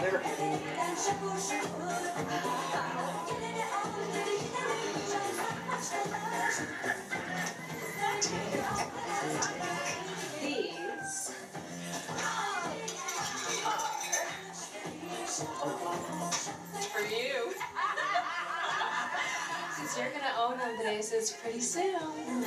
These for you. Because you're gonna own Andreses pretty soon.